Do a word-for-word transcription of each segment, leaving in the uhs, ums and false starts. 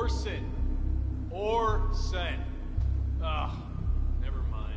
Orson. Orson. Ugh, never mind.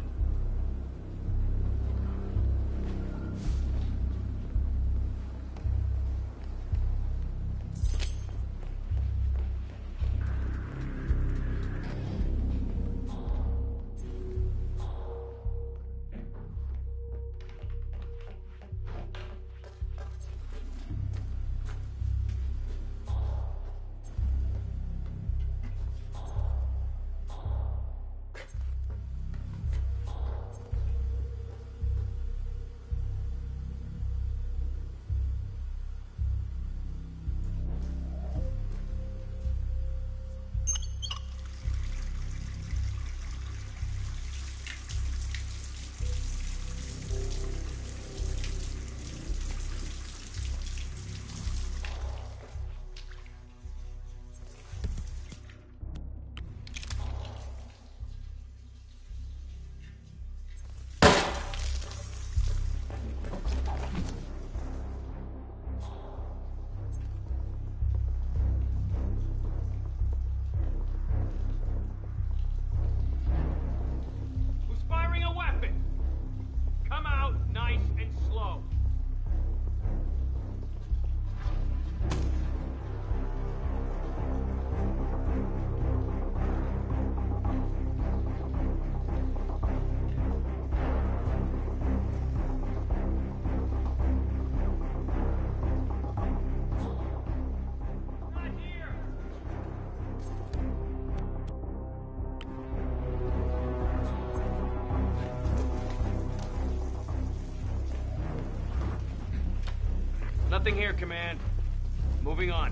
Nothing here, Command. Moving on.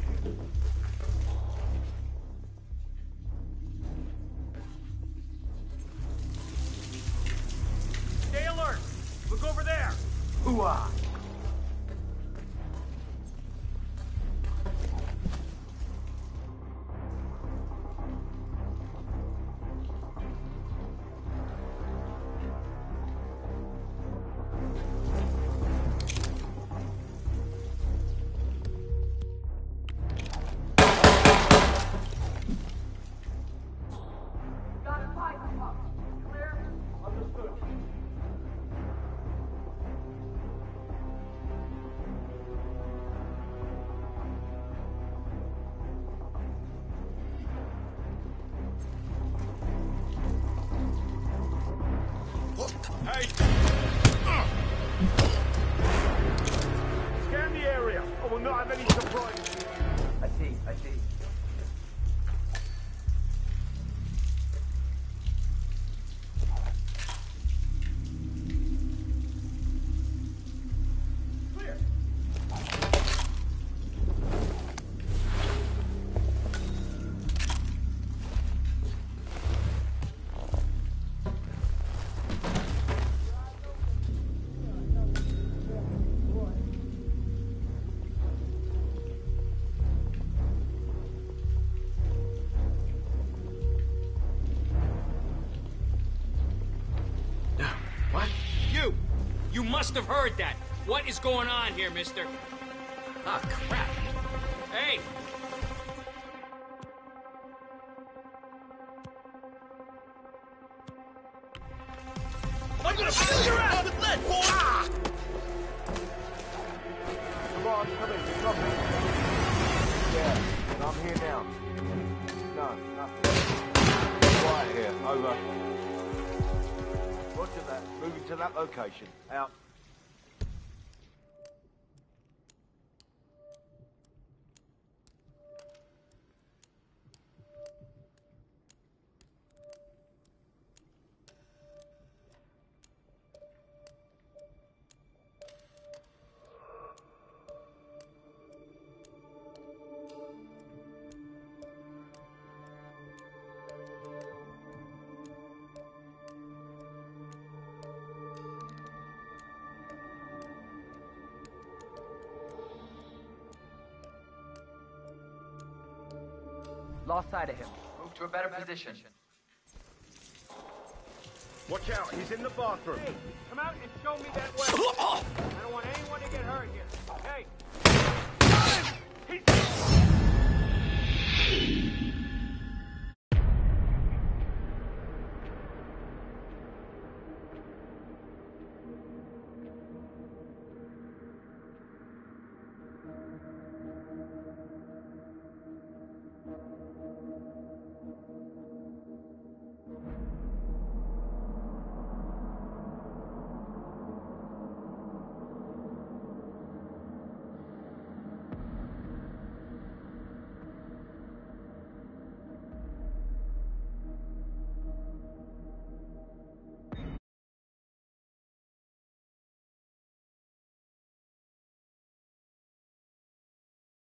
Stay alert! Look over there! Hoo-ah! Hey! Scan the area. I will not have any surprises. I see, I see. Clear. You must have heard that. What is going on here, mister? Ah, crap. Hey! I'm gonna fill your ass with lead, boy! Ah! Come on, come in, come in. Yeah, I'm here now. No, nothing. Quiet here, over. Roger that. Moving to that location. Out. Lost sight of him. Move to a better position. Watch out, he's in the bathroom. Hey, come out and show me that way. I don't want anyone to get hurt here. Hey! He's...